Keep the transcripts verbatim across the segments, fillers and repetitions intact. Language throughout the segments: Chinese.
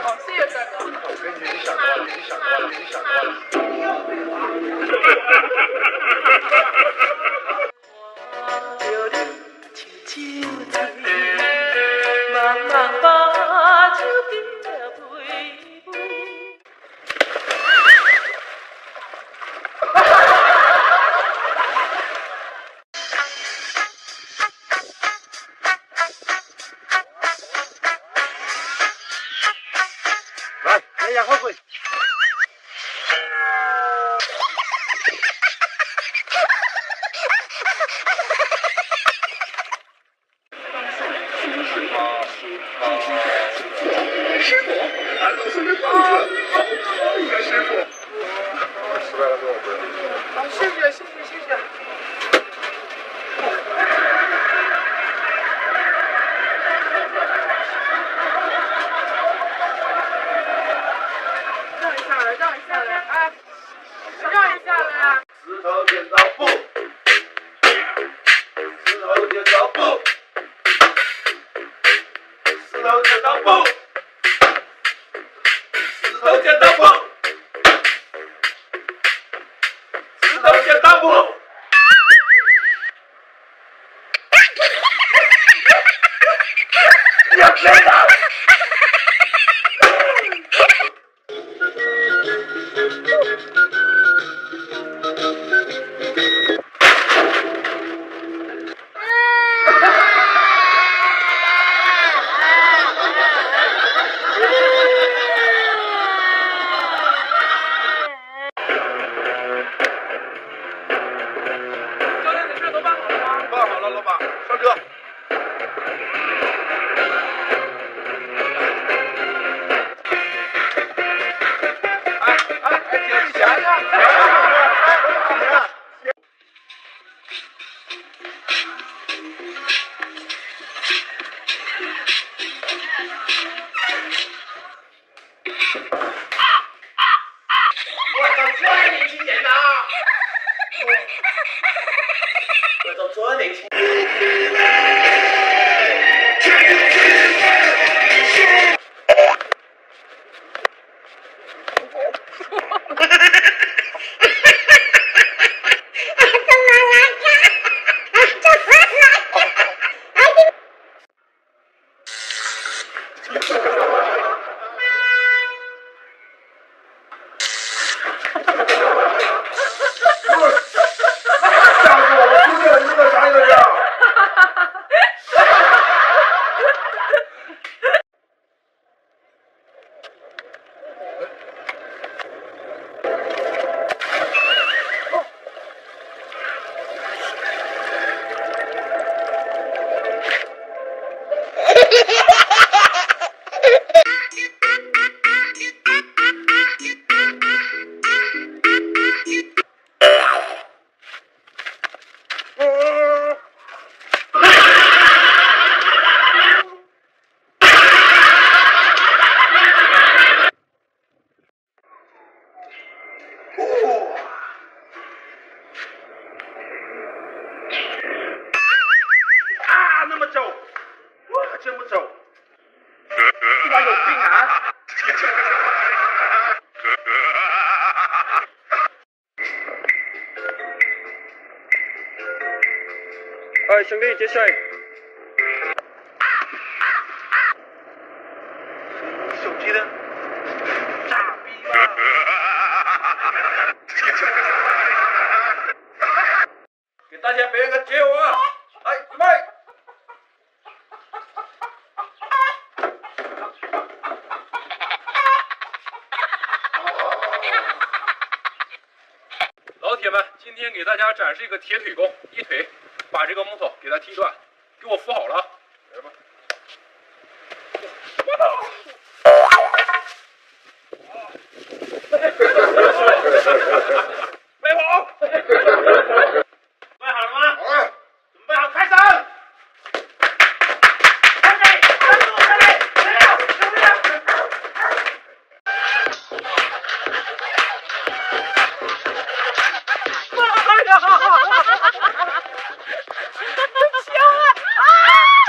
好，谢谢帅哥。 我跟你已经想多了，已经想多了，已经想多了。来，来压后悔。 师傅，俺老孙的肚子好疼呀，师傅。 失败了多少分？ 好，谢谢谢谢谢谢。让一下来，让一下来，哎，让一下来。 石头剪刀布，石头剪刀布，石头剪刀布，石头剪刀布，石头剪刀布。你要谁的？ 教练，你这都办好了吗？ 办好了，老板，上车。哎哎哎，姐，你想想，我操，这年轻人呐！我操，这年轻。吓死我了！出去了，你们啥意思呀？啊，那么走，我可真不走。你妈有病啊！哎，兄弟，接水。手机呢？傻逼吧！给大家表演个街舞啊！来，准备。老铁们，今天给大家展示一个铁腿功，一腿把这个木头给它踢断，给我扶好了啊！来吧。备好。备好了吗？好了。准备好，开始。 香啊！啊！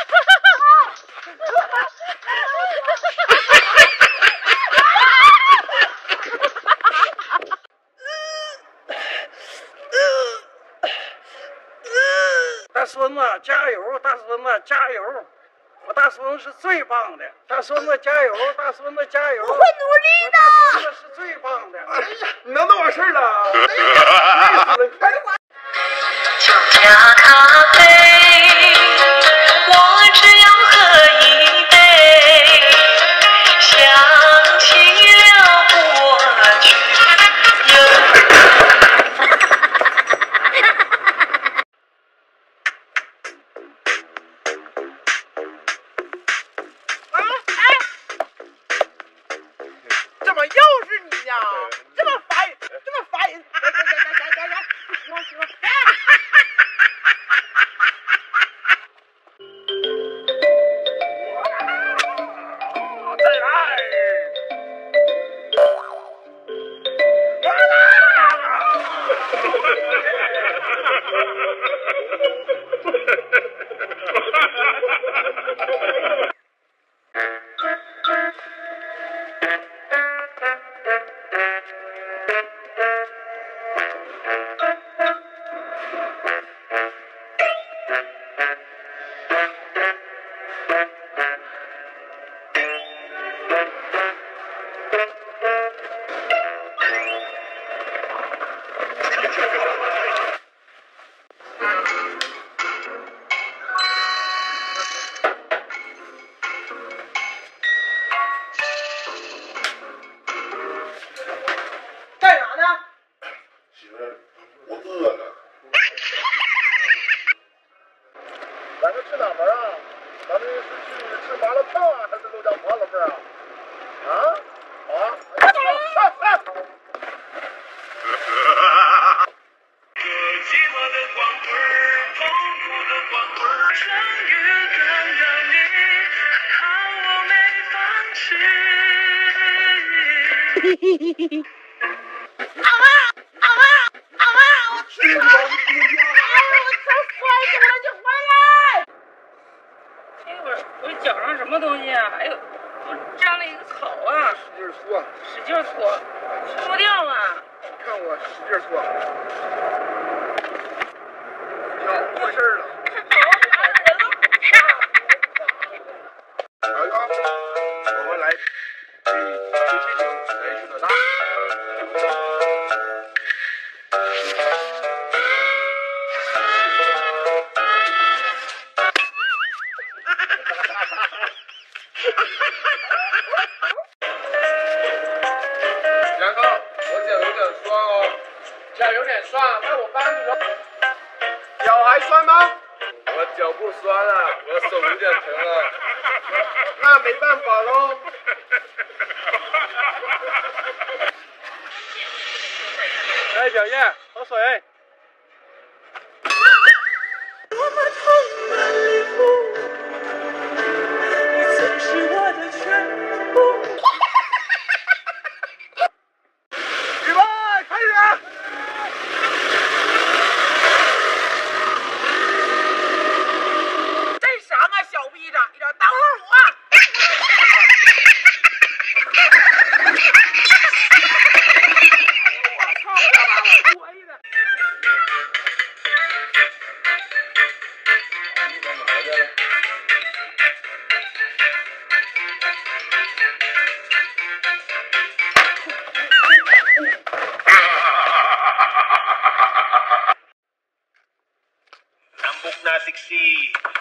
孙子加油，大孙子加油！我大孙子是最棒的，大孙子加油，大孙子加油！我会努力的。 大孙子是最棒的。 哎呀，你能弄完事儿了？累死了，快点！ 就加咖啡，我只要喝一杯，想起了过去。 怎么又是你呢？这么烦人，这么烦人！行行行行行行，行了行了。 再来！ 干啥呢？ 媳妇儿，我饿了。咱们去哪门啊？咱们是去吃麻辣烫啊，还是肉夹馍，老妹儿啊？啊？好啊！哎呀，上上！ 寂寞的光棍儿，痛苦的光棍儿，终于看到你，还好我没放弃。 啊啊啊啊啊！我去了！哎呀，我操！摔死我了！你回来！ 哎我我脚上什么东西啊？哎呦，我沾了一个草啊！ 使劲搓， 使劲搓，搓掉啊！ 看我使劲搓。哟，不回事儿了。来吧，我们来比第七名谁去的大。 杨哥，我脚有点酸哦。脚有点酸，那我帮你了。脚还酸吗？我脚不酸了，我手有点疼了。那没办法喽。 来，小叶，喝水。 多么充满礼物，你曾是我的全部。 预备，开始！ 这什么小逼长，一点等会儿我。我操！别把我摔的。 Rambok na siksi.